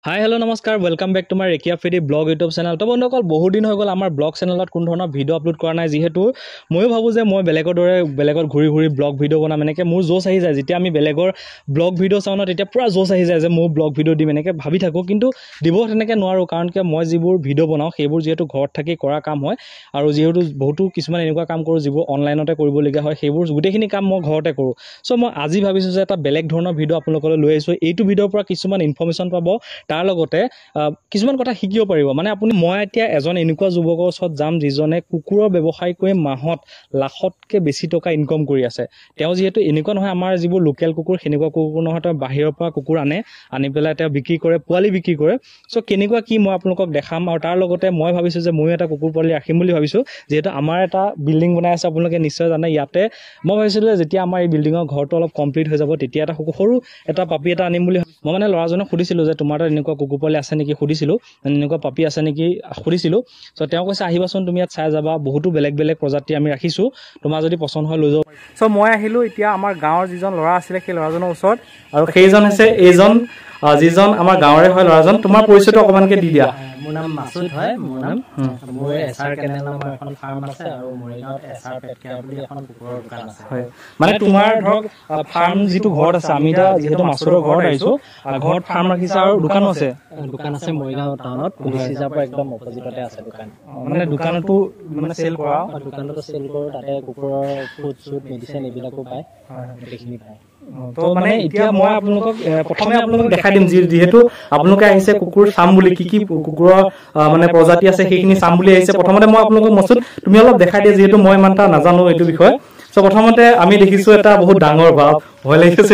হাই hello' নমস্কাৰ welcome back to my ৰেকিয়া ফিডি ব্লগ ইউটিউব চেনেল। তো বন্ধুসকল বহুত দিন হৈ গ'ল আমাৰ ব্লগ চেনেলত কোনো ধৰণৰ ভিডিঅ' আপলোড কৰা নাই, যিহেতু ময়ো ভাবোঁ যে মই বেলেগৰ দৰে বেলেগত ঘূৰি ঘূৰি ব্লগ ভিডিঅ' বনাম, এনেকৈ মোৰ জোচ আহি যায়। যেতিয়া আমি বেলেগৰ ব্লগ ভিডিঅ' চাওঁ ন, তেতিয়া পূৰা জোচ আহি যায় যে ময়ো ব্লগ ভিডিঅ' দিম, এনেকৈ ভাবি থাকোঁ। কিন্তু দিব তেনেকৈ নোৱাৰোঁ, কাৰণ কিয় মই যিবোৰ ভিডিঅ' বনাওঁ সেইবোৰ যিহেতু ঘৰত থাকি কৰা কাম হয়, আৰু যিহেতু বহুতো কিছুমান এনেকুৱা কাম কৰোঁ যিবোৰ অনলাইনতে কৰিবলগীয়া হয়, সেইবোৰ গোটেইখিনি কাম মই ঘৰতে কৰোঁ। চ' মই আজি ভাবিছোঁ যে এটা বেলেগ ধৰণৰ ভিডিঅ' আপোনালোকলৈ লৈ আহিছোঁ। এইটো ভিডিঅ'ৰ পৰা কিছুমান ইনফৰ্মেশ্যন পাব, তাৰ লগতে কিছুমান কথা শিকিব পাৰিব। মানে মই এতিয়া এজন এনেকুৱা যুৱকৰ ওচৰত যাম যিজনে কুকুৰৰ ব্যৱসায় কৰি মাহত লাখতকৈ বেছি টকা ইনকম কৰি আছে। তেওঁ যিহেতু এনেকুৱা নহয় আমাৰ যিবোৰ লোকেল কুকুৰ সেনেকুৱা কুকুৰ নহয়, তেওঁ বাহিৰৰ পৰা কুকুৰ আনি পেলাই তেওঁ বিক্ৰী কৰে, পোৱালি বিক্ৰী কৰে। চ' কেনেকুৱা কি মই আপোনালোকক দেখাম, আৰু তাৰ লগতে মই ভাবিছোঁ যে ময়ো এটা কুকুৰ পোৱালি ৰাখিম বুলি ভাবিছোঁ। যিহেতু আমাৰ এটা বিল্ডিং বনাই আছে, আপোনালোকে নিশ্চয় জানে। ইয়াতে মই ভাবিছিলোঁ যে যেতিয়া আমাৰ এই বিল্ডিঙৰ ঘৰটো অলপ কমপ্লিট হৈ যাব, তেতিয়া এটা সৰু এটা পাপি এটা আনিম বুলি মই মানে ল'ৰাজনক সুধিছিলোঁ যে তোমাৰ তাত এনেকুৱা কুকুৰ পোৱালি আছে নেকি সুধিছিলোঁ, এনেকুৱা পাপি আছে নেকি সুধিছিলোঁ। চ' তেওঁ কৈছে আহিবাচোন, তুমি ইয়াত চাই যাবা, বহুতো বেলেগ বেলেগ প্ৰজাতি আমি ৰাখিছোঁ, তোমাৰ যদি পচন্দ হয় লৈ যাওঁ। চ' মই আহিলোঁ এতিয়া আমাৰ গাঁৱৰ যিজন ল'ৰা আছিলে সেই ল'ৰাজনৰ ওচৰত, আৰু সেইজন হৈছে এইজন যিজন আমাৰ গাঁৱৰে হয় ল'ৰাজন। তোমাৰ পৰিচয়টো অকণমানকে দি দিয়া। মোৰ নাম মাছুদ হয়। মোৰ এছআৰ কেনেল নামৰ এখন ফাৰ্ম আছে, আৰু মৰিগাঁৱত এছআৰ পেট কেয়াৰ বুলি এখন কুকুৰৰ দোকান আছে। হয়, মানে তোমাৰ ধৰক ফাৰ্ম যিটো ঘৰত আছে, আমি এতিয়া যিহেতু মাছুদৰ ঘৰত আহিছোঁ, ঘৰত ফাৰ্ম ৰাখিছে আৰু দোকানো আছে। দোকান আছে মৰিগাঁও টাউনত, পুলিচ ৰিজাৰ্ভৰ একদম অপজিটতে আছে দোকান। মানে দোকানতো মানে চেল কৰা? দোকানতো চেল কৰোঁ, তাতে কুকুৰৰ ফুড চুড মেডিচিন এইবিলাকো পায়, গোটেইখিনি পায়। তো মানে এতিয়া মই আপোনালোকক প্ৰথমে আপোনালোকক দেখাই দিম, যিহেতু আপোনালোকে আহিছে কুকুৰ চাম বুলি, কি কি কুকুৰৰ মানে প্ৰজাতি আছে সেইখিনি চাম বুলি আহিছে। প্ৰথমতে মই আপোনালোকক মাছুদ তুমি অলপ দেখাই দিয়ে, যিহেতু মই ইমান এটা নাজানো এইটো বিষয়ে। চ' প্ৰথমতে আমি দেখিছোঁ এটা বহুত ডাঙৰ ভয় লাগিছে।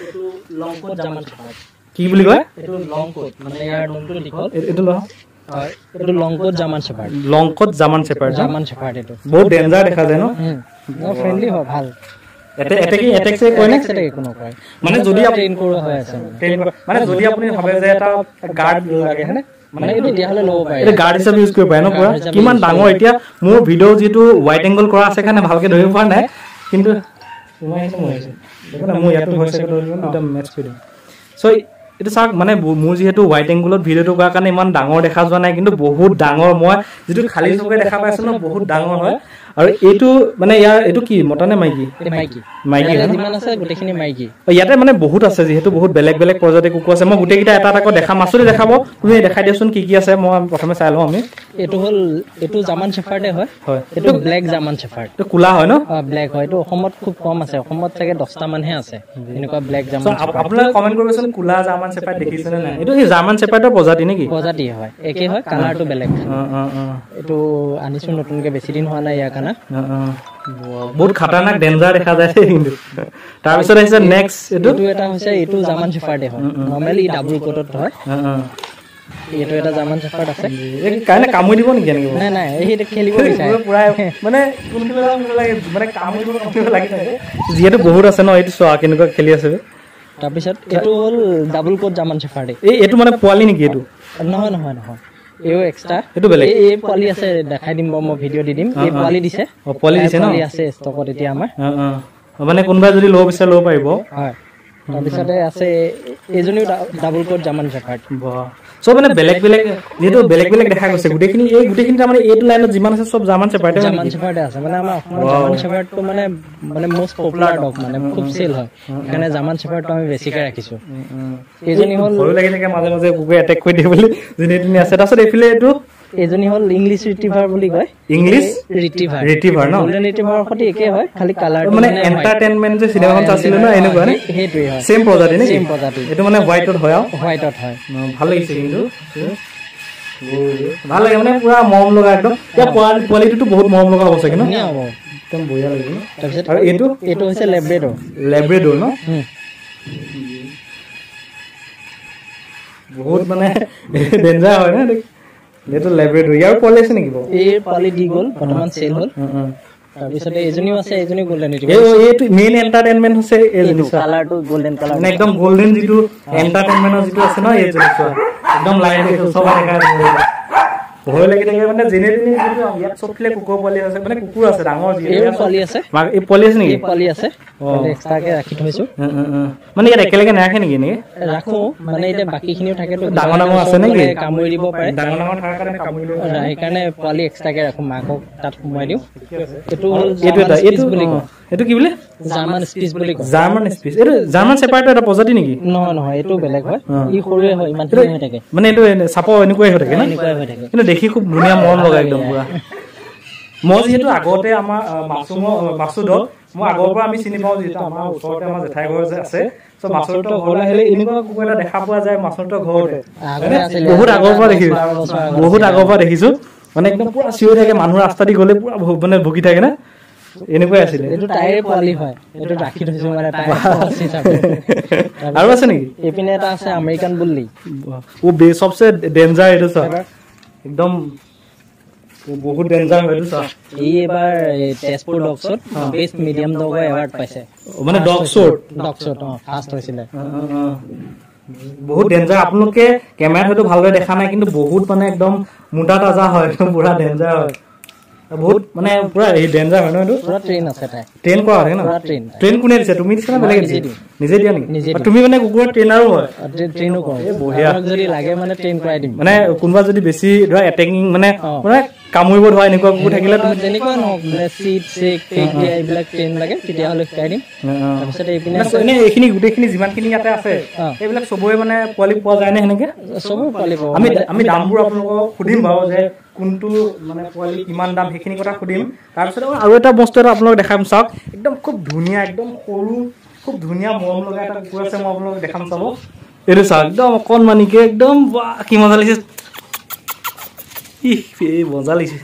কি বুলি কয়? এইটো লং কোট, মানে ইয়াৰ নোমটো দীঘল। এইটো এইটো long coat German shepherd. Long coat German shepherd. German shepherd এইটো বহুত ডেঞ্জাৰ দেখা যায় ন? ফ্ৰেণ্ডলি হয়, ভাল। মানে যদি মানে যদি আপুনি ভাবে যে এটা গাৰ্ড লাগে মানে তেতিয়াহ'লে ল'ব পাৰে, গাৰ্ড হিচাপে ইউজ কৰিব পাৰে ন? পুৰা কিমান ডাঙৰ। এতিয়া মোৰ ভিডিঅ' যিটো হোৱাইট এংগল কৰা আছে কাৰণে ভালকে ধৰিব পৰা নাই, কিন্তু মোৰ ইয়াতো হৈছে মেটচ কৰি দিম। চ' এইটো চাওক, মানে মোৰ যিহেতু হোৱাইট এংগুলত ভিডিঅ'টো কৰাৰ কাৰণে ইমান ডাঙৰ দেখা যোৱা নাই, কিন্তু বহুত ডাঙৰ। মই যিটো খালী চকুৰে দেখা পাইছো ন, বহুত ডাঙৰ হয়। আৰু এইটো মানে ইয়াৰ এইটো কি মতা নে মাইকী? মাইকী যিমান আছে গোটেইখিনি মাইকী। ইয়াতে মানে বহুত আছে, যিহেতু বহুত বেলেগ বেলেগ প্ৰজাতিৰ কুকুৰ আছে। মই গোটেইকেইটা এটা এটাকৈ দেখাম। মাছুদে দেখাব, তুমি দেখাই দিয়াচোন কি কি আছে। মই প্ৰথমে চাই লওঁ। আমি এইটো জাৰ্মান শেপাৰ্ডে হয়। এইটো ব্লেক জাৰ্মান শেপাৰ্ড। এইটো কোলা হয় ন? ব্লেক হয়। এইটো অসমত খুব কম আছে, অসমত চাগে 10টা মানহে আছে এনেকুৱা ব্লেক জাৰ্মান শেপাৰ্ড। আপোনালোকে কমেণ্ট কৰিবচোন, কোলা জাৰ্মান শেপাৰ্ড দেখিছে নে নাই? এইটো জাৰ্মান শেপাৰ্ডৰ প্ৰজাতি নেকি? প্ৰজাতি হয়, একেই হয়, কালাৰটো বেলেগ। এইটো আনিছো নতুনকে, বেছি দিন হোৱা নাই ইয়াৰ কাৰণে। বহুত খাতাৰনাক ডেঞ্জাৰ দেখা যায় কিন্তু। তাৰপিছত আহিছে নেক্সট, এইটো এটা হৈছে, এইটো জাৰ্মান শেপাৰ্ডে হয়। নৰ্মেলি ডাবল কোটত হয়। এইটো এটা জাৰ্মান শেপাৰ্ড আছে। কাৰণে কামুৰি দিব নেকি এনেকে? নাই, এইটো খেলিব বিচাৰে মানে যিহেতু বহুত আছে ন, এইটো চোৱা কেনেকুৱা খেলি আছে। তাৰপিছত এইটো হ'ল ডাবল কোট জাৰ্মান শেপাৰ্ডে। এইটো মানে পোৱালি নেকি? এইটো নহয়। এইও এক্সট্ৰা, এইটো বেলেগ। এই পোৱালি আছে, দেখাই দিম বাৰু, মই ভিডিঅ' দি দিম। এই পোৱালি দিছে, পোৱালি দিছে ন? আছে ষ্টকত এতিয়া আমাৰ। মানে কোনোবাই যদি ল'ব বিচাৰে ল'ব পাৰিব। হয়। তাৰপিছতে আছে এইজনীও ডাবল কোট জাৰ্মান শেপাৰ্ড। চব মানে বেলেগ বেলেগ, যিহেতু বেলেগ বেলেগ দেখা গৈছে গোটেইখিনি। গোটেইখিনি তাৰমানে এইটো লাইনত যিমান আছে চব জাৰ্মান শেপাৰ্ডে আছে। মানে আমাৰ অসমত জাৰ্মান শেপাৰ্ডটো মানে মষ্ট পপুলাৰ ডগ, মানে খুব চেল হয়, সেইকাৰণে জাৰ্মান শেপাৰ্ডটো আমি বেছিকে ৰাখিছো। এইজনী হ'ল, ভয় লাগি থাকে মাজে মাজে কুকুৰে এটেক কৰি দিয়ে বুলি, যোনে তুমি আছে। তাৰপিছত এইফালে এইজনী হ'ল ইংলিছ ৰিট্ৰিভাৰ বুলি কয়। ইংলিছ ৰিট্ৰিভাৰ ন? গোল্ডেন ৰিট্ৰিভাৰৰ সৈতে একে হয়, খালি কালাৰটো মানে এন্টাৰটেইনমেন্ট যে চিনেমাখন চাইছিলে ন, এনেকুৱা নে? সেইটোৱে হয়, সেম প্ৰজাতি নে? সেম প্ৰজাতি। এইটো মানে হোৱাইটত হয়। হোৱাইটত হয়। ভাল লাগিছে কিন্তু, ভাল লাগে, মানে পুৰা মৰম লগা একদম। এতিয়া পোৱালিটোতো বহুত মৰম লগা হ'ব চাগে ন? একদম বঢ়িয়া লাগিব। তাৰপিছত আৰু এইটো হৈছে লেব্ৰেডৰ ন? বহুত মানে ডেঞ্জাৰ হয় ন এইটো লেব্ৰেডৰ। ইয়াৰ পোৱালি আছে নেকি? এই পোৱালি দি গ'ল, বৰ্তমান চেল হ'ল। তাৰপিছতে এইজনীও আছে, এইজনী গোল্ডেন ৰিট্ৰিভাৰ। এইটো মেইন এন্টাৰটেইনমেন্ট হৈছে এইজনী, কালাৰটো গোল্ডেন কালাৰ, মানে একদম গোল্ডেন যিটো এন্টাৰটেইনমেন্টৰ যিটো আছে ন, এইজনী একদম লাইট চব দেখা। ভয় লাগি থাকে মানে যেনে তেনে ইয়াত চবফালে কুকুৰ পোৱালি আছে মানে কুকুৰ আছে ডাঙৰ এই পোৱালি আছে এই পোৱালি আছে নেকি পোৱালি আছে এক্সট্ৰাকে ৰাখি থৈছো মানে ইয়াত একেলগে নাৰাখে নেকি নেকি ৰাখো মানে এতিয়া বাকীখিনিও থাকে তো ডাঙৰ ডাঙৰ আছে নেকি কামুৰি দিব পাৰে ডাঙৰ ডাঙৰ থকাৰ কাৰণে কামুৰি দিব সেইকাৰণে পোৱালি এক্সট্ৰাকে ৰাখো মাকক তাত সোমাই দিওঁ এইটো এইটো কি বোলে জাৰ্মান স্পিচ বুলি কয় জাৰ্মান স্পিচ এইটো জাৰ্মান ছেপাৰেটৰ এটা প্ৰজাতি নেকি নহয় এইটো বেলেগ হয় ই সৰুৱে হয় ইমানখিনি হৈ থাকে মানে এইটো চাপ এনেকুৱাই হৈ থাকে না এনেকুৱাই হৈ থাকে কিন্তু দেখি খুব ধুনীয়া মৰম লগা একদম পুৰা মই যিহেতু আগতে আমাৰ মাছুদক মই আগৰ পৰা আমি চিনি পাওঁ যিহেতু আমাৰ ওচৰতে আমাৰ জেঠাই ঘৰ যে আছে চ' মাছুদৰ ঘৰলৈ আহিলে এনেকুৱা কুকুৰ এটা দেখা পোৱা যায় মাছুদৰ ঘৰতে বহুত আগৰ পৰা দেখিছো মানে একদম পুৰা চিঞৰি থাকে মানুহ ৰাস্তা দি গ'লে পুৰা মানে ভুকি থাকে না এনেকুৱাই আছিলে এইটো টায়াৰে পোৱালি হয় এইটো ৰাখি থৈছো মানে আৰু আছে নেকি এইপিনে এটা আছে আমেৰিকান বুল্লি ও সবচে ডেঞ্জাৰ এইটো চা একদম বহুত ডেঞ্জাৰ হয় এইটো চা এই এবাৰ তেজপুৰ ডগছত বেষ্ট মিডিয়াম ডগৰ এৱাৰ্ড পাইছে মানে ডগছত ফাৰ্ষ্ট হৈছিলে বহুত ডেঞ্জাৰ আপোনালোকে কেমেৰাত হয়তো ভালদৰে দেখা নাই কিন্তু বহুত মানে একদম মোটা তাজা হয় একদম পুৰা ডেঞ্জাৰ হয় বহুত মানে পুৰা এই ডেঞ্জাৰ হয় ন এইটো পুৰা ট্ৰেইন আছে তাই ট্ৰেইন কৰা হয় না ট্ৰেইন কোনে দিছে তুমি দিছা না বেলেগে দিছে নিজে দিয়া নেকি তুমি মানে কুকুৰৰ ট্ৰেইনাৰো হয় ট্ৰেইনো কৰোঁ বঢ়িয়া যদি লাগে মানে ট্ৰেইন কৰাই দিম মানে কোনোবা যদি বেছি ধৰা এটেকিং মানে কামুৰিব ধৰা এনেকুৱা কুকুৰ থাকিলে তুমি যেনেকুৱা নহওক মানে চিট চেক টেক দিয়া এইবিলাক ট্ৰেইন লাগে তেতিয়াহ'লে শিকাই দিম তাৰপিছত এইপিনে এনে এইখিনি গোটেইখিনি যিমানখিনি ইয়াতে আছে এইবিলাক চবৰে মানে পোৱালি পোৱা যায় নে সেনেকে চবৰে পোৱালি পাব আমি দামবোৰ আপোনালোকক সুধিম বাৰু যে কোনটো মানে পোৱালি কিমান দাম সেইখিনি কথা সুধিম তাৰপিছত আৰু এটা বস্তু এটা আপোনালোকক দেখাম চাওক একদম খুব ধুনীয়া একদম সৰু খুব ধুনীয়া মৰম লগা এটা কুকুৰ আছে মই আপোনালোকক দেখাম চাব এইটো চাওক একদম অকণমানিকে একদম কি মজা লাগিছে মজা লাগিছে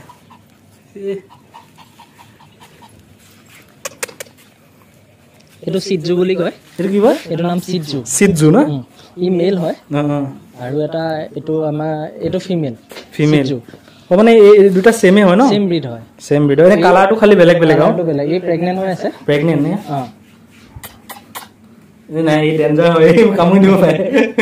এইটো চিটজু বুলি কয় এইটো কি কয় এইটো নাম চিটজু না ই মেল হয় আৰু এটা এইটো আমাৰ এইটো ফিমেল মানে এই দুটা সেমে হয় ন সেম ব্রিড হয় এনে কালাৰটো খালি বেলেগ বেলেগ এই প্ৰেগনেন্ট হৈ আছে প্ৰেগনেন্ট নে নাই এই ডেঞ্জাৰ হয় কামুৰি দিব পাৰে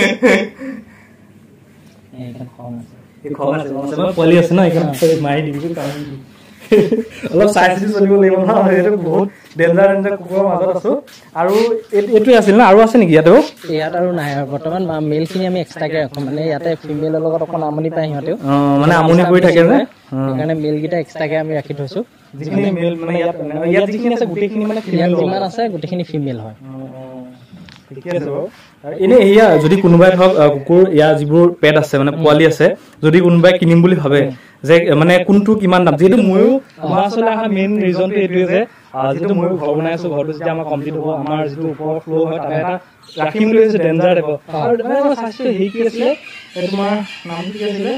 এই খং আছে পোৱালি আছে ন এইখন মাৰি দিবি কামুৰি অলপ চাই চিতি চলিব লাগিব ন এইটো বহুত ডেঞ্জাৰ কুকুৰৰ মাজত আছো আৰু এইটোৱে আছিল না আৰু আছে নেকি ইয়াত আৰু নাই বৰ্তমান মেলখিনি আমি এক্সট্ৰাকে ৰাখোঁ মানে ইয়াতে ফিমেলৰ লগত অকণ আমনি পায় সিহঁতেও মানে আমনি কৰি থাকে যে সেইকাৰণে মেলকেইটা এক্সট্ৰাকে আমি ৰাখি থৈছো যিখিনি মেল মানে ইয়াত যিখিনি আছে গোটেইখিনি মানে ফিমেল যিমান আছে গোটেইখিনি ফিমেল হয় ঠিকে আছে বাৰু এনে এয়া যদি কোনোবাই ধৰক কুকুৰ ইয়াৰ যিবোৰ পেট আছে মানে পোৱালি আছে যদি কোনোবাই কিনিম বুলি ভাবে যে মানে কোনটো কিমান দাম যিহেতু ময়ো আমাৰ আচলতে অহা মেইন ৰিজনটো এইটোৱে যে যিহেতু ময়ো ঘৰ বনাই আছো ঘৰটো যেতিয়া আমাৰ কমপ্লিট হ'ব আমাৰ যিটো ওপৰৰ ফ্ল'ৰ হয় তাতে এটা ৰাখিম বুলি ভাবিছো ডেঞ্জাৰ টাইপৰ আৰু মই চাইছো হেৰি কি আছিলে তোমাৰ নামটো কি আছিলে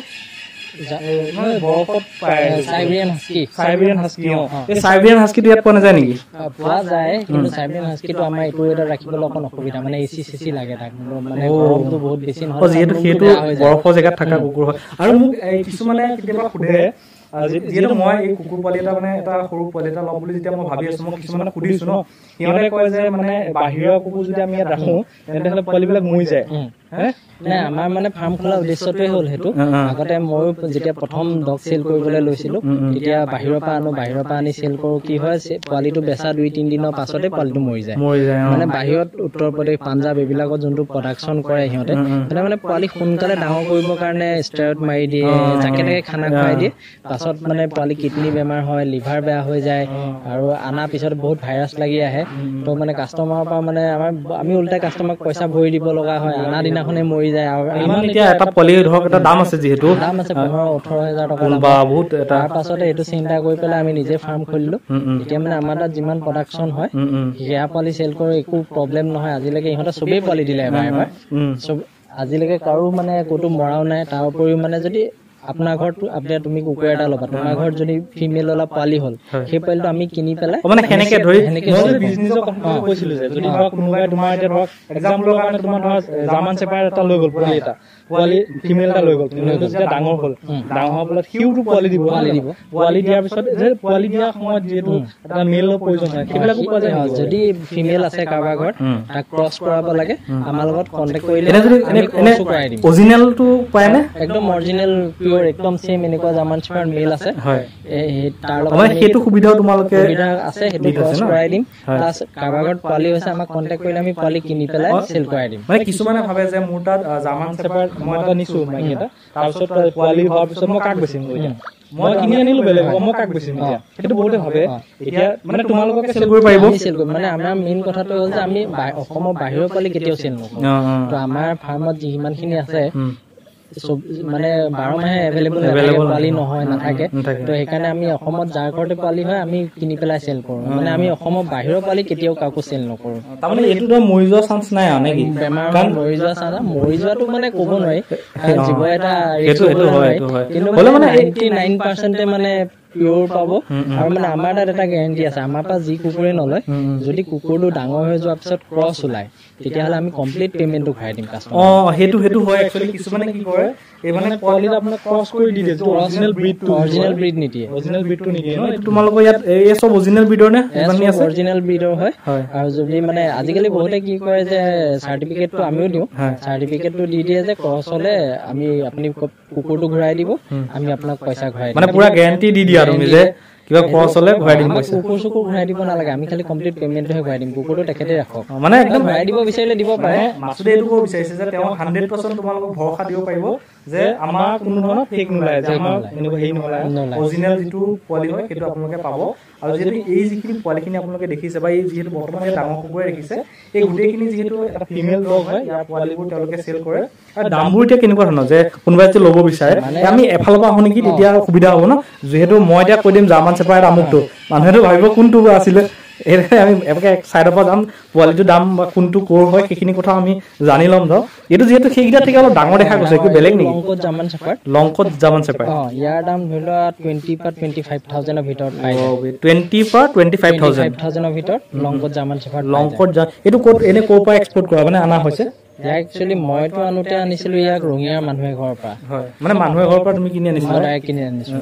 সাইবেৰিয়ান হাস্কিটো ইয়াত পোৱা নাযায় নেকি পোৱা যায় কিন্তু সাইবেৰিয়ান হাস্কিটো আমাৰ এইটো এটা ৰাখিবলৈ অকণ অসুবিধা মানে এচি চেচি লাগে তাক মানে গৰমটো বহুত বেছি নহয় যিহেতু সেইটো বৰফৰ জেগাত থকা কুকুৰ হয় আৰু মোক কিছুমানে কেতিয়াবা সোধে যিহেতু মই এই কুকুৰ পোৱালি এটা মানে এটা সৰু পোৱালি এটা ল'ম বুলি যেতিয়া মই ভাবি আছো মই কিছুমানে সুধিছো ন সিহঁতে কয় যে মানে বাহিৰৰ কুকুৰ যদি আমি ইয়াত ৰাখো তেন্তে পোৱালিবিলাক মৰি যায় নাই আমাৰ মানে ফাৰ্ম খোলা উদ্দেশ্যটোৱে হ'ল সেইটো আগতে ময়ো যেতিয়া প্ৰথম ডগ চেল কৰিবলৈ লৈছিলো তেতিয়া বাহিৰৰ পৰা আনি চেল কৰো কি হয় পোৱালিটো বেচা 2-3 দিনৰ পাছতে পোৱালিটো মৰি যায় মানে বাহিৰত উত্তৰ প্ৰদেশ পাঞ্জাব এইবিলাকত যোনটো প্ৰডাকশ্যন কৰে সিহঁতে মানে পোৱালি সোনকালে ডাঙৰ কৰিবৰ কাৰণে ষ্টেৰইড মাৰি দিয়ে যাকে তাকে খানা খুৱাই দিয়ে পাছত মানে পোৱালি কিডনী বেমাৰ হয় লিভাৰ বেয়া হৈ যায় আৰু আনাৰ পিছত বহুত ভাইৰাছ লাগি আহে তো মানে কাষ্টমাৰৰ পৰা মানে আমি উল্টাই কাষ্টমাৰক পইচা ভৰি দিব লগা হয় আনা দিনাখনে মৰি যায় আৰু ইমান এতিয়া এটা পোৱালি ধৰক এটা দাম আছে যিহেতু দাম আছে 15-18 হাজাৰ টকা বা বহুত তাৰ পাছতে এইটো চিন্তা কৰি পেলাই আমি নিজে ফাৰ্ম খুলিলো এতিয়া মানে আমাৰ তাত যিমান প্ৰডাকশ্যন হয় সেয়া পোৱালি চেল কৰি একো প্ৰব্লেম নহয় আজিলৈকে ইহঁতে চবেই পোৱালি দিলে এবাৰ চব আজিলৈকে কাৰো মানে ক'তো মৰাও নাই তাৰ উপৰিও মানে যদি আপোনাৰ ঘৰত তুমি কুকুৰ এটা ল'বা তোমাৰ ঘৰত যদি ফিমেল অলপ পোৱালি হ'ল সেই পোৱালিটো আমি কিনি পেলাই মানে সেনেকে ধৰি বিজনেছৰ কথা কৈছিলো যে যদি ধৰক কোনোবাই তোমাৰ এতিয়া ধৰক এক্সাম্পলৰ কাৰণে তোমাৰ ধৰক জাৰ্মান ছেপাৰেট এটা লৈ গ'ল পোৱালি ফিমেল এটা লৈ গ'ল যেতিয়া ডাঙৰ হ'ল ডাঙৰ হোৱাৰ ফলত সিওটো পোৱালি দিব পোৱালি দিয়াৰ পিছত পোৱালি দিয়াৰ সময়ত যিহেতু এটা মেলৰ প্ৰয়োজন হয় সেইবিলাকো পোৱা যায় যদি ফিমেল আছে কাৰোবাৰ ঘৰত তাক ক্ৰছ কৰাব লাগে আমাৰ লগত কণ্টেক্ট কৰিলে অৰিজিনেলটো পায় নে একদম অৰিজিনেল পিওৰ একদম সেম এনেকুৱা জাৰ্মান শেফাৰ্ড মেল আছে হয় তাৰ লগত মানে সেইটো সুবিধাও তোমালোকে সুবিধা আছে সেইটো ক্ৰছ কৰাই দিম প্লাছ কাৰোবাৰ ঘৰত পোৱালি হৈছে আমাক কণ্টেক্ট কৰিলে আমি পোৱালি কিনি পেলাই চেল কৰাই দিম মানে কিছুমানে ভাবে যে মোৰ তাত জাৰ্মান শেফাৰ্ড মই এটা নিছো মাইকী এটা তাৰপিছত পোৱালি হোৱাৰ পিছত মই কাক বেচিম মই কিনি আনিলো বেলেগ মই কাক বেচিম এতিয়া সেইটো বহুতে ভাবে এতিয়া মানে তোমালোকে চেল কৰিব পাৰিব চেল কৰিব মানে আমাৰ মেইন কথাটো হ'ল যে আমি অসমৰ বাহিৰৰ পোৱালি কেতিয়াও চেল নকৰোঁ তো আমাৰ ফাৰ্মত যিমানখিনি আছে মানে 12 মাহে এভেইলেবল পোৱালি নহয় নাথাকে তো সেইকাৰণে আমি অসমত যাৰ ঘৰতে পোৱালি হয় আমি কিনি পেলাই চেল কৰোঁ মানে আমি অসমৰ বাহিৰৰ পোৱালি কেতিয়াও কাকো চেল নকৰোঁ তাৰমানে এইটো মৰি যোৱা চান্স নাই নেকি বেমাৰ মৰি যোৱা চান্স মৰি যোৱাটো মানে ক'ব নোৱাৰি জীৱ এটা কিন্তু মানে 99% মানে পিওৰ পাব আৰু মানে আমাৰ তাত এটা গেৰাণ্টি আছে আমাৰ পৰা যি কুকুৰে নলয় যদি কুকুৰটো ডাঙৰ হৈ যোৱাৰ পিছত ক্ৰছ ওলায় তেতিয়াহ'লে আমি কমপ্লিট পেমেণ্টটো ঘূৰাই দিম কাষ্টমাৰক সেইটো হয় একচুৱেলি কিছুমানে কি কৰে এই মানে পোৱালিটো আপোনাক ক্ৰছ কৰি দি দিয়ে অৰিজিনেল ব্ৰীড নিদিয়ে অৰিজিনেল ব্ৰীডটো নিদিয়ে ন এইটো তোমালোকৰ ইয়াত এই সব অৰিজিনেল ব্ৰীডৰ নে ইমাননি আছে অৰিজিনেল ব্ৰীডৰ হয় আৰু যদি মানে আজিকালি বহুতে কি কৰে যে চাৰ্টিফিকেটটো আমিও দিওঁ চাৰ্টিফিকেটটো দি দিয়ে যে ক্ৰছ হ'লে আমি আপুনি কুকুৰটো ঘূৰাই দিব আমি আপোনাক পইচা ঘূৰাই দিম মানে পুৰা গ্যাৰান্টি দি দিয়া তুমি যে কিবা ক্ৰছ হ'লে ঘূৰাই দিম পইচা কুকুৰ ঘূৰাই দিব নালাগে আমি খালি কমপ্লিট পেমেণ্টটোহে ঘূৰাই দিম কুকুৰটো তেখেতে ৰাখক মানে একদম ঘূৰাই দিব বিচাৰিলে দিব পাৰে মাছুদে এইটো ক'ব বিচাৰিছে যে তেওঁ 100% তোমালোকক ভৰসা দিব পাৰিব যে আমাৰ কোনো ধৰণৰ ফেক নোলায় যে আমাৰ এনেকুৱা হেৰি নোলায় অৰিজিনেল যিটো পোৱালি হয় সেইটো আপোনালোকে পাব আৰু যেহেতু এই যিখিনি পোৱালিখিনি আপোনালোকে দেখিছে বা এই যিহেতু বৰ্তমান এই ডাঙৰ কুকুৰে দেখিছে এই গোটেইখিনি যিহেতু এটা ফিমেল ডগ হয় ইয়াৰ পোৱালিবোৰ তেওঁলোকে চেল কৰে আৰু দামবোৰ এতিয়া কেনেকুৱা ধৰণৰ যে কোনোবাই যদি ল'ব বিচাৰে আমি এফালৰ পৰা আহোঁ নেকি তেতিয়া সুবিধা হ'ব ন যিহেতু মই এতিয়া কৈ দিম জাৰ্মান শেফাৰ্ড আমুকটো মানুহেতো ভাবিব কোনটো আছিলে এইদৰে আমি এবাৰ চাইডৰ পৰা যাম পোৱালিটোৰ দাম বা কোনটো ক'ৰ হয় সেইখিনি কথা আমি জানি ল'ম ধৰক এইটো যিহেতু সেইকেইটা থেকে অলপ ডাঙৰ দেখা গৈছে একো বেলেগ নেকি লংকট জাৰ্মান শেফাৰ্ড ইয়াৰ দাম ধৰি লোৱা 20 পৰা 25,000 ৰ ভিতৰত পাই 20 পৰা 25,000 ৰ ভিতৰত লংকট জাৰ্মান শেফাৰ্ড এইটো ক'ত এনে ক'ৰ পৰা এক্সপৰ্ট কৰা মানে অনা হৈছে একচুৱেলি মইতো আনোতে আনিছিলো ইয়াক ৰঙিয়াৰ মানুহে ঘৰৰ পৰা হয় মানে মানুহে ঘৰৰ পৰা তুমি কিনি আনিছিলা কিনি আনিছো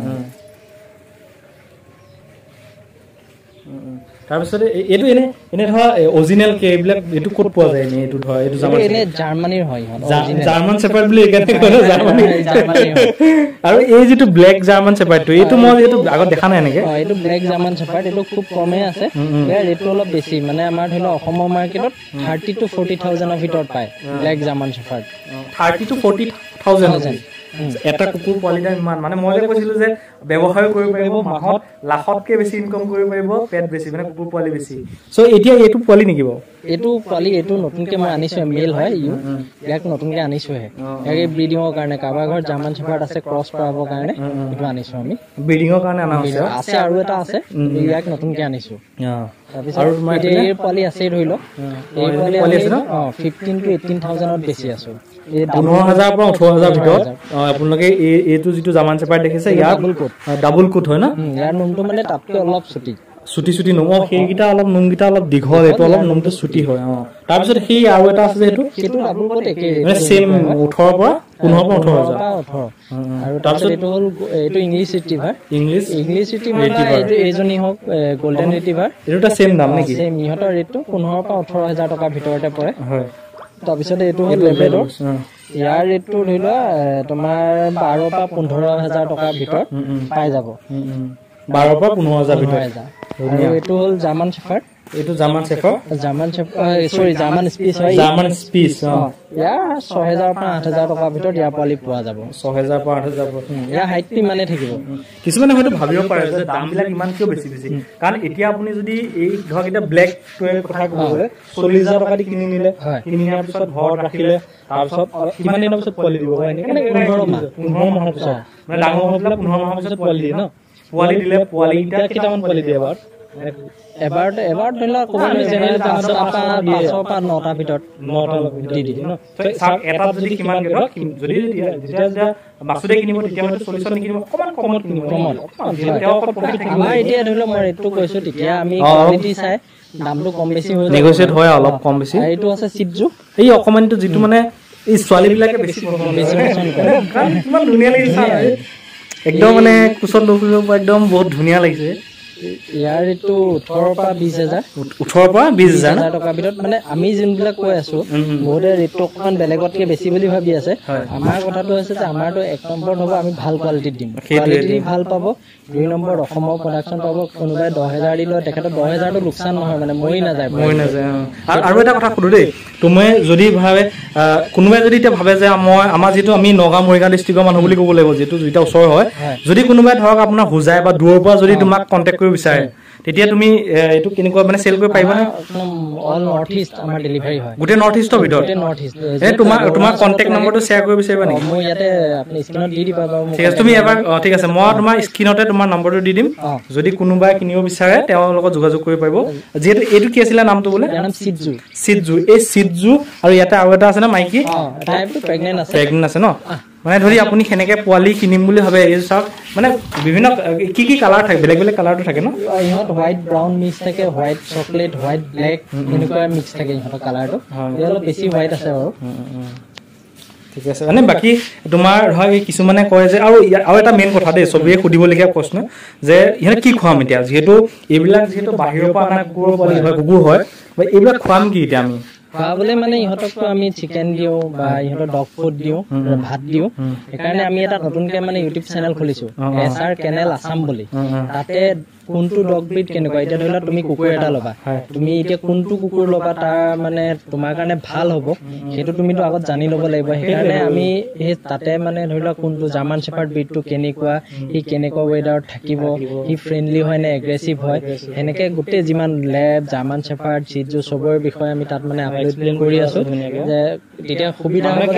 তাৰপিছত এইটো এনে ধৰা অৰিজিনেল কে এইবিলাক এইটো ক'ত পোৱা যায় এইটো ধৰা এইটো জাৰ্মানীৰ হয় জাৰ্মান শেফাৰ্ড বুলি এইকাৰণে কয় জাৰ্মানী আৰু এই যিটো ব্লেক জাৰ্মান শেফাৰ্ডটো এইটো মই এইটো আগত দেখা নাই এনেকে এইটো ব্লেক জাৰ্মান শেফাৰ্ড এইটো খুব কমেই আছে ইয়াৰ ৰেটটো অলপ বেছি মানে আমাৰ ধৰি লওক অসমৰ মাৰ্কেটত 30 to 40,000 ৰ ভিতৰত পায় ব্লেক জাৰ্মান শেফাৰ্ড 30 to 40,000 এটা কুকুৰ পোৱালি দাম ইমান মানে মই যে কৈছিলো যে ব্যৱসায় কৰিব পাৰিব মাহত লাখতকৈ বেছি ইনকম কৰিব পাৰিব পেট বেছি মানে কুকুৰ পোৱালি বেছি চ' এতিয়া এইটো পোৱালি নেকি বাৰু এইটো পোৱালি এইটো নতুনকে মই আনিছো মেল হয় ইয়াক নতুনকে আনিছোহে ইয়াক ব্ৰিডিঙৰ কাৰণে কাৰোবাৰ ঘৰত জাৰ্মান শেফাৰ্ড আছে ক্ৰছ কৰাবৰ কাৰণে এইটো আনিছো আমি ব্ৰিডিঙৰ কাৰণে অনা হৈছে আছে আৰু এটা আছে ইয়াক নতুনকে আনিছো আৰু এই পোৱালি আছে ধৰি লওক এই পোৱালি আছে ন 15 to 18,000 ত বেছি আছো 15,000 পৰা 18,000 ভিতৰত আপোনালোকে এইটো যিটো জাৰ্মান শেফাৰ্ড দেখিছে ইয়াৰ ডাবল কোট হয় ন ইয়াৰ নোমটো মানে তাতকৈ অলপ চুটি নোম সেইকেইটা অলপ নোমকেইটা অলপ দীঘল এইটো অলপ নোমটো চুটি হয় তাৰপিছত সেই আৰু এটা আছে সেইটো ডাবল কোট একেই মানে সেম 18 পৰা 15 পৰা 18,000 আৰু তাৰপিছত এইটো হ'ল এইটো ইংলিছ ৰিট্ৰিভাৰ ইংলিছ ৰিট্ৰিভাৰ এইটো এইজনী হওক গোল্ডেন ৰিট্ৰিভাৰ এইটো সেম দাম নেকি সেম ইহঁতৰ ৰেটটো 15 পৰা 18,000 টকাৰ ভিতৰতে পৰে হয় তাৰপিছত এইটো হ'ল লেব্ৰেডৰ ইয়াৰ ৰেটটো ধৰি লোৱা তোমাৰ 12 পৰা 15,000 টকাৰ ভিতৰত পাই যাব 12 পৰা 15,000 ভিতৰত আৰু এইটো হ'ল জাৰ্মান শেফাৰ্ড এইটো জাৰ্মান স্পিচ হয় জাৰ্মান স্পিচ ইয়াৰ 6,000 পৰা 8,000 টকাৰ ভিতৰত ইয়াৰ পোৱালি পোৱা যাব 6,000 পৰা 8,000 ইয়াৰ হাইটটো ইমানে থাকিব কিছুমানে হয়তো ভাবিব পাৰে যে দামবিলাক ইমান কিয় বেছি কাৰণ এতিয়া আপুনি যদি এই ধৰক এতিয়া ব্লেক কথা ক'বলৈ 40,000 টকা দি কিনি নিলে কিনি নিয়াৰ পিছত ঘৰত ৰাখিলে তাৰপিছত কিমান দিনৰ পিছত পোৱালি দিব এনেকৈ 15 মাহৰ পিছত মানে ডাঙৰ হৈ পেলাই 15 মাহৰ পিছত পোৱালি দিয়ে ন পোৱালি দিলে পোৱালিকেইটা কেইটামান পোৱালি দিয়ে এবাৰ ধৰি লওক ক'বলৈ জেনেৰেল 500 পৰা 9টাৰ ভিতৰত 9টাৰ দি দিয়ে ন এটাত যদি কিমান যদি যেতিয়া মাছুদে কিনিব তেতিয়া মানে 40 নিকিনিব অকণমান কমত কিনিব আমাৰ এতিয়া ধৰি লওক মই ৰেটটো কৈছো তেতিয়া আমি কোৱালিটি চাই দামটো কম বেছি হৈ নেগোচিয়েট হয় অলপ কম বেছি এইটো আছে চিটজু এই অকণমানটো যিটো মানে এই ছোৱালীবিলাকে বেছি পচন্দ কৰে কিমান ধুনীয়া লাগিছে একদম মানে কুচত লৈ ফুৰিব একদম বহুত ধুনীয়া লাগিছে ইয়াৰ এইটো 18 পৰা 20,000 18 পৰা 20,000 টকাৰ ভিতৰত মানে আমি যোনবিলাক কৈ আছো বহুতে ৰেটটো অকণমান বেলেগতকে বেছি বুলি ভাবি আছে আমাৰ কথাটো হৈছে যে আমাৰতো 1 নম্বৰত হ'ব আমি ভাল কোৱালিটিত দিম কোৱালিটি ভাল পাব 2 নম্বৰত অসমৰ প্ৰডাকশ্যন পাব কোনোবাই 10,000 দি লয় তেখেতৰ 10,000টো লোকচান নহয় মানে মৰি নাযায় আৰু এটা কথা সুধো দেই তুমি যদি ভাবে কোনোবাই যদি এতিয়া ভাবে যে মই আমাৰ যিটো আমি নগাঁও মৰিগাঁও ডিষ্ট্ৰিক্টৰ মানুহ বুলি ক'ব লাগিব যিটো দুইটা ওচৰ হয় যদি কোনোবাই ধৰক আপোনাৰ হুজাই বা দূৰৰ পৰা যদি তোমাক কণ্টেক্ট কৰিব বিচাৰে তেতিয়া তুমি এইটো কেনেকুৱা মানে চেল কৰিব পাৰিবানে অল নৰ্থ ইষ্ট আমাৰ ডেলিভাৰী হয় গোটেই নৰ্থ ইষ্টৰ ভিতৰত নৰ্থ ইষ্ট তোমাৰ কণ্টেক্ট নম্বৰটো শ্বেয়াৰ কৰিব বিচাৰিবা নেকি মই ইয়াতে আপুনি স্ক্ৰীনত দি দিবা বাৰু ঠিক আছে তুমি এবাৰ ঠিক আছে মই তোমাৰ স্ক্ৰীনতে তোমাৰ নম্বৰটো দি দিম যদি কোনোবাই কিনিব বিচাৰে তেওঁৰ লগত যোগাযোগ কৰিব পাৰিব যিহেতু এইটো কি আছিলে নামটো বোলে নাম সিজু এই সিজু আৰু ইয়াতে আৰু এটা আছে না মাইকী টাইপটো প্ৰেগনেন্ট আছে ন মানে ধৰি আপুনি সেনেকে পোৱালি কিনিম বুলি ভাবে এই চাওক মানে বিভিন্ন কি কালাৰ থাকে বেলেগ বেলেগ কালাৰটো থাকে ন ইহঁত হোৱাইট ব্ৰাউন মিক্স থাকে হোৱাইট চকলেট হোৱাইট ব্লেক এনেকুৱা মিক্স থাকে ইহঁতৰ কালাৰটো অলপ বেছি হোৱাইট আছে বাৰু ঠিক আছে মানে বাকী তোমাৰ হয় কিছুমানে কয় যে আৰু এটা মেইন কথা দেই চবেই সুধিবলগীয়া প্ৰশ্ন যে ইহঁতে কি খুৱাম এতিয়া যিহেতু এইবিলাক যিহেতু বাহিৰৰ পৰা অনা কুকুৰ হয় এইবিলাক খুৱাম কি এতিয়া আমি খুৱাবলৈ মানে ইহঁতকতো আমি চিকেন দিওঁ বা ইহঁতৰ ডগ ফুড দিওঁ ভাত দিওঁ সেইকাৰণে আমি এটা নতুনকে মানে ইউটিউব চেনেল খুলিছো SR কেনেল আছাম বুলি তাতে কোনটো ডগ ব্ৰিড কেনেকুৱা এতিয়া ধৰি লোৱা তুমি কুকুৰ এটা ল'বা তুমি এতিয়া কোনটো কুকুৰ ল'বা তাৰ মানে তোমাৰ কাৰণে ভাল হ'ব সেইটো তুমিতো আগত জানি ল'ব লাগিব সেইকাৰণে আমি সেই তাতে মানে ধৰি লোৱা কোনটো জাৰ্মান শ্বেপাৰ্ড ব্ৰিডটো কেনেকুৱা সি কেনেকুৱা ৱেডাৰত থাকিব সি ফ্ৰেণ্ডলি হয় নে এগ্ৰেছিভ হয় সেনেকে গোটেই যিমান লেব জাৰ্মান শ্বেপাৰ্ড চিজু চবৰে বিষয়ে আমি তাত মানে আপলোড কৰি আছো যে তেতিয়া সুবিধা হ'ব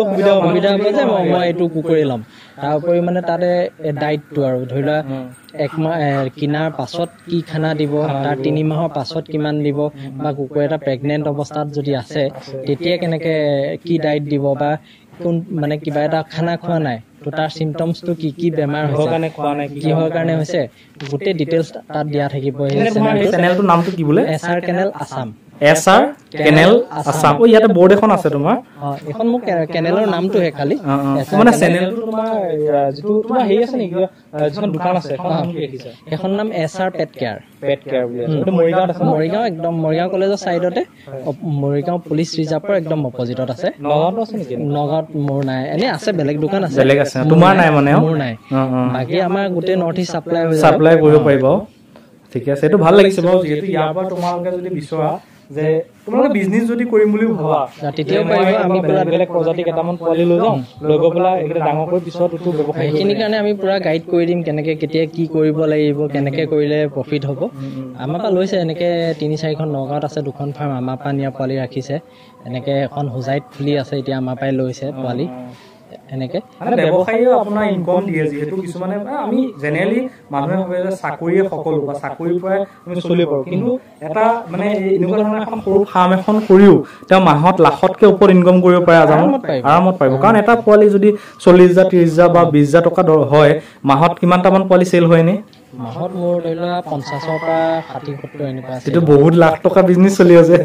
যে মই এইটো কুকুৰে ল'ম তাৰ উপৰি মানে তাতে ডাইটটো আৰু ধৰি লোৱা 1 মাহ কিনাৰ পাছত কি খানা দিব তাৰ 3 মাহৰ পাছত কিমান দিব বা কুকুৰ এটা প্ৰেগনেন্ট অৱস্থাত যদি আছে তেতিয়া কেনেকে কি ডাইট দিব বা কোন মানে কিবা এটা খানা খোৱা নাই তো তাৰ সিমটমছটো কি বেমাৰ হৈছে কাৰণে খোৱা নাই কিহৰ কাৰণে হৈছে গোটেই ডিটেইলছ তাত দিয়া থাকিব এই চেনেলটোৰ নামটো কি বোলে SR channel Assam SR channel Assam ইয়াতে বৰ্ড এখন আছে তোমাৰ এখন মোক কেনেলৰ নামটোহে খালি মানে চেনেলটো তোমাৰ যিটো তোমাৰ হেৰি আছে নেকি যিখন দোকান আছে এখন নাম SR পেট কেয়াৰ বুলি আছে এইটো মৰিগাঁৱত আছে মৰিগাঁও একদম মৰিগাঁও কলেজৰ চাইডতে মৰিগাঁও পুলিচ ৰিজাৰ্ভৰ একদম অপজিটত আছে নগাঁৱত আছে নেকি নগাঁৱত মোৰ নাই এনে আছে বেলেগ দোকান আছে বেলেগ আছে তোমাৰ নাই মানে মোৰ নাই বাকী আমাৰ গোটেই নৰ্থ ইষ্ট চাপ্লাই কৰিব পাৰিব ঠিক আছে এইটো ভাল লাগিছে বাৰু যিহেতু ইয়াৰ পৰা তোমালোকে যদি বিচৰা যে তোমালোকে বিজনেস যদি কৰিম বুলি ভাবা তেতিয়াও পাৰিবা আমি পুৰা বেলেগ প্ৰজাতি কেইটামান পোৱালি লৈ যাওঁ লৈ গৈ পেলাই এইকেইটা ডাঙৰ কৰি পিছত এইটো ব্যৱসায় সেইখিনিৰ কাৰণে আমি পুৰা গাইড কৰি দিম কেনেকে কেতিয়া কি কৰিব লাগিব কেনেকে কৰিলে প্ৰফিট হ'ব আমাৰ পৰা লৈছে এনেকে 3-4খন নগাঁৱত আছে 2খন ফাৰ্ম আমাৰ পৰা নিয়া পোৱালি ৰাখিছে এনেকে এখন হুজাইত খুলি আছে এতিয়া আমাৰ পৰাই লৈছে পোৱালি এনেকে মানে ব্যৱসায়ীও আপোনাৰ ইনকম দিয়ে যিহেতু কিছুমানে আমি জেনেৰেলি মানুহে ভাবে যে চাকৰিয়ে সকলো বা চাকৰিৰ পৰাই আমি চলিব পাৰোঁ কিন্তু এটা মানে এনেকুৱা ধৰণৰ এখন সৰু ফাৰ্ম এখন কৰিও তেওঁ মাহত লাখতকে ওপৰত ইনকম কৰিব পাৰে আৰামত পাৰিব কাৰণ এটা পোৱালি যদি 40,000 30,000 বা 20,000 টকা হয় মাহত কিমানটামান পোৱালি চেল হয় নে মাহত মোৰ ধৰি লোৱা 50ৰ পৰা 60-70 এনেকুৱা আছে এইটো বহুত লাখ টকা বিজনেছ চলি আছে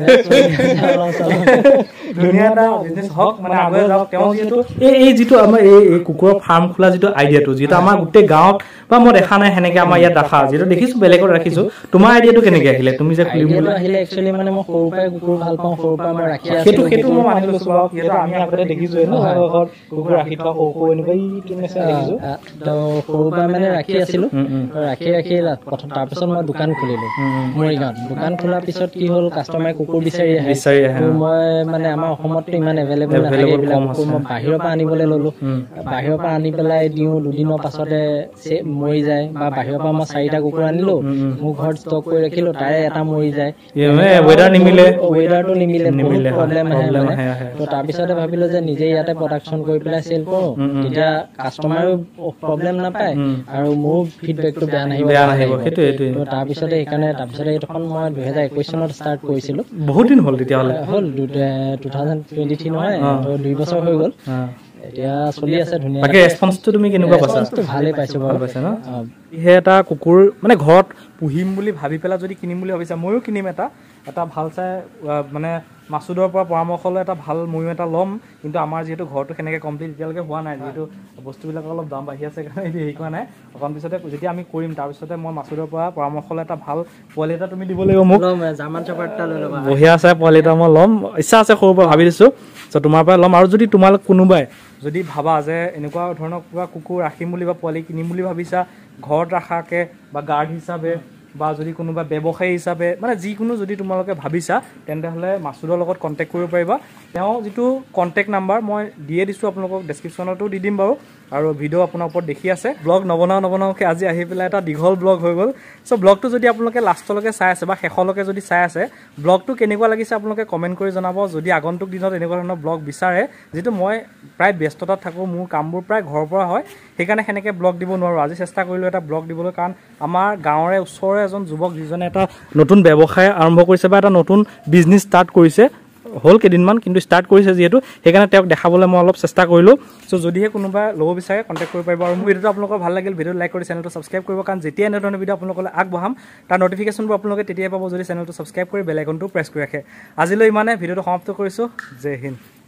ধুনীয়া এটা বিজনেছ হওক মানে আগুৱাই যাওক তেওঁ যিহেতু এই যিটো আমাৰ এই কুকুৰৰ ফাৰ্ম খোলা যিটো আইডিয়াটো যিটো আমাৰ গোটেই গাঁৱত বা মই দেখা নাই সেনেকে আমাৰ ইয়াত ৰাখা যিটো দেখিছো বেলেগত ৰাখিছো তোমাৰ আইডিয়াটো কেনেকে আহিলে তুমি যে খুলিম বুলি আহিলে একচুৱেলি মানে মই সৰুৰ পৰাই কুকুৰ ভাল পাওঁ সৰুৰ পৰা মই ৰাখি আছো সেইটো মই মানি লৈছো বাৰু যিহেতু আমি আগতে দেখিছোৱে ন ঘৰত কুকুৰ ৰাখি থোৱা সৰু এনেকুৱা কি মেছেজ দেখিছো তো সৰুৰ পৰা মানে ৰাখি আছিলো ৰাখি তাৰপিছত মই দোকান খুলিলো মৰিগাঁৱত দোকান খোলাৰ পিছত কি হ'ল কাষ্টমাৰে কুকুৰ বিচাৰি আহে মই মানে আমাৰ অসমততো ইমান এভেইলেবল নাথাকে এইবিলাক কুকুৰ মই বাহিৰৰ পৰা আনিবলৈ ললো বাহিৰৰ পৰা আনি পেলাই দিওঁ দুদিনৰ পাছতে মৰি যায় বা বাহিৰৰ পৰা মই 4টা কুকুৰ আনিলো মোৰ ঘৰত ষ্টক কৰি ৰাখিলো তাৰে এটা মৰি যায় ৱেডাৰটো নিমিলে প্ৰব্লেম আহে তো তাৰপিছতে ভাবিলো যে নিজে ইয়াতে প্ৰডাকশ্যন কৰি পেলাই চেল কৰো তেতিয়া কাষ্টমাৰো প্ৰব্লেম নাপায় আৰু মোৰ ফিডবেকটো বেয়া নাহিব তো তাৰপিছতে সেইকাৰণে তাৰপিছতে এইখন মই 2021 চনত ষ্টাৰ্ট কৰিছিলো বহুত দিন হ'ল তেতিয়াহ'লে হ'ল 2023 নহয় তো 2 বছৰ হৈ গ'ল এতিয়া চলি আছে ধুনীয়া বাকি ৰেসপন্সটো তুমি কেনেকুৱা পাইছা ভালে পাইছো বাৰু পাইছা ন হে এটা কুকুৰ মানে ঘৰত পুহিম বুলি ভাবি পেলা যদি কিনিম বুলি ভাবিছা ময়ো কিনিম এটা এটা ভাল চাই মানে মাছুদৰ পৰা পৰামৰ্শ লৈ এটা ভাল ময়ো এটা ল'ম কিন্তু আমাৰ যিহেতু ঘৰটো সেনেকৈ কমপ্লিট এতিয়ালৈকে হোৱা নাই যিহেতু বস্তুবিলাক অলপ দাম বাঢ়ি আছে কাৰণে এইটো হেৰি কৰা নাই অকণ পিছতে যেতিয়া আমি কৰিম তাৰপিছতে মই মাছুদৰ পৰা পৰামৰ্শ লৈ এটা ভাল পোৱালি এটা তুমি দিব লাগিব মোক জাৰ্মান চেপাৰ্ড এটা লৈ ল'বা বঢ়িয়া চাই পোৱালি এটা মই ল'ম ইচ্ছা আছে সৰুৰ পৰা ভাবি দিছোঁ চ' তোমাৰ পৰা ল'ম আৰু যদি তোমালোক কোনোবাই যদি ভাবা যে এনেকুৱা ধৰণৰ কিবা কুকুৰ ৰাখিম বুলি বা পোৱালি কিনিম বুলি ভাবিছা ঘৰত ৰাখাকৈ বা গাৰ্ড হিচাপে বা যদি কোনোবা ব্যৱসায়ী হিচাপে মানে যিকোনো যদি তোমালোকে ভাবিছা তেন্তে হ'লে মাছুদৰ লগত কণ্টেক্ট কৰিব পাৰিবা তেওঁ যিটো কণ্টেক্ট নাম্বাৰ মই দিয়ে দিছোঁ আপোনালোকক ডেছক্ৰিপশ্যনতো দি দিম বাৰু আৰু ভিডিঅ' আপোনাৰ ওপৰত দেখি আছে ব্লগ নবনাওকৈ আজি আহি পেলাই এটা দীঘল ব্লগ হৈ গ'ল চ' ব্লগটো যদি আপোনালোকে লাষ্টলৈকে চাই আছে বা শেষলৈকে যদি চাই আছে ব্লগটো কেনেকুৱা লাগিছে আপোনালোকে কমেণ্ট কৰি জনাব যদি আগন্তুক দিনত এনেকুৱা ধৰণৰ ব্লগ বিচাৰে যিটো মই প্ৰায় ব্যস্ততাত থাকোঁ মোৰ কামবোৰ প্ৰায় ঘৰৰ পৰা হয় সেইকাৰণে সেনেকৈ ব্লগ দিব নোৱাৰোঁ আজি চেষ্টা কৰিলোঁ এটা ব্লগ দিবলৈ কাৰণ আমাৰ গাঁৱৰে ওচৰৰে এজন যুৱক যিজনে এটা নতুন ব্যৱসায় আৰম্ভ কৰিছে বা এটা নতুন বিজনেছ ষ্টাৰ্ট কৰিছে হ'ল কেইদিনমান কিন্তু ষ্টাৰ্ট কৰিছে যিহেতু সেইকাৰণে তেওঁক দেখাবলৈ মই অলপ চেষ্টা কৰিলোঁ চ' যদিহে কোনোবা ল'ব বিচাৰে কণ্টেক্ট কৰিব পাৰিব আৰু মোৰ ভিডিঅ'টো আপোনালোকৰ ভাল লাগিল ভিডিঅ'টো লাইক কৰি চেনেলটো ছাবস্ক্ৰাইব কৰিব কাৰণ যেতিয়া এনেধৰণৰ ভিডিঅ' আপোনালোকলৈ আগবঢ়াম তাৰ নটিফিকেশ্যনবোৰ আপোনালোকে তেতিয়াই পাব যদি চেনেলটো ছাবস্ক্ৰাইব কৰি বেল আইকনটো প্ৰেছ কৰি ৰাখে আজিলৈ ইমানে ভিডিঅ'টো সমাপ্ত কৰিছোঁ জয় হিন্দ